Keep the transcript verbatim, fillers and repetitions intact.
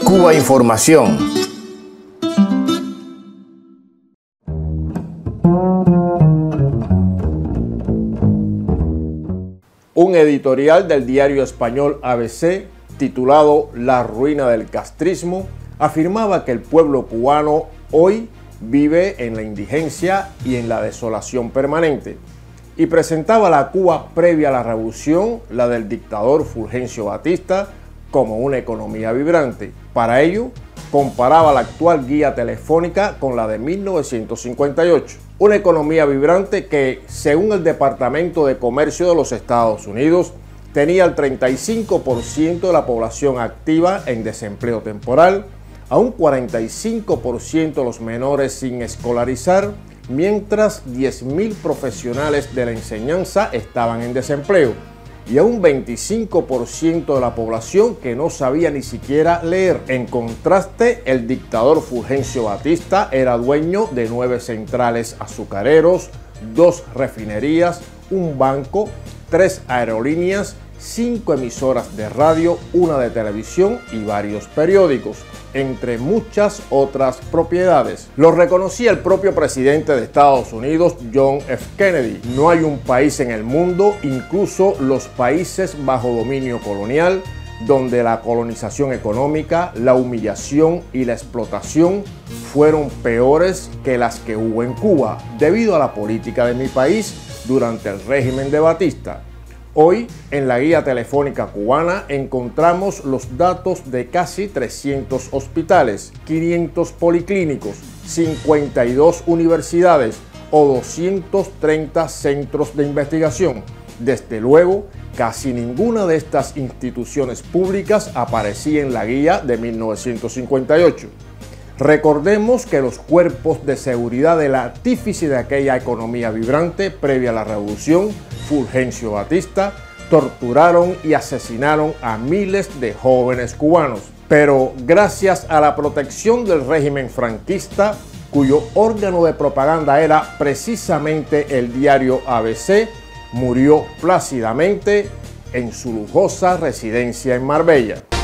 Cuba Información. Un editorial del diario español A B C, titulado La ruina del castrismo, afirmaba que el pueblo cubano hoy vive en la indigencia y en la desolación permanente, y presentaba la Cuba previa a la revolución, la del dictador Fulgencio Batista, como una economía vibrante. Para ello, comparaba la actual guía telefónica con la de mil novecientos cincuenta y ocho. Una economía vibrante que, según el Departamento de Comercio de los Estados Unidos, tenía el treinta y cinco por ciento de la población activa en desempleo temporal, a un cuarenta y cinco por ciento de los menores sin escolarizar, mientras diez mil profesionales de la enseñanza estaban en desempleo, y a un veinticinco por ciento de la población que no sabía ni siquiera leer. En contraste, el dictador Fulgencio Batista era dueño de nueve centrales azucareros, dos refinerías, un banco, tres aerolíneas, cinco emisoras de radio, una de televisión y varios periódicos, entre muchas otras propiedades. Lo reconocía el propio presidente de Estados Unidos, John F. Kennedy. No hay un país en el mundo, incluso los países bajo dominio colonial, donde la colonización económica, la humillación y la explotación fueron peores que las que hubo en Cuba, debido a la política de mi país durante el régimen de Batista. Hoy, en la guía telefónica cubana, encontramos los datos de casi trescientos hospitales, quinientos policlínicos, cincuenta y dos universidades o doscientos treinta centros de investigación. Desde luego, casi ninguna de estas instituciones públicas aparecía en la guía de mil novecientos cincuenta y ocho. Recordemos que los cuerpos de seguridad del artífice de aquella economía vibrante previa a la revolución, Fulgencio Batista, torturaron y asesinaron a miles de jóvenes cubanos. Pero gracias a la protección del régimen franquista, cuyo órgano de propaganda era precisamente el diario A B C, murió plácidamente en su lujosa residencia en Marbella.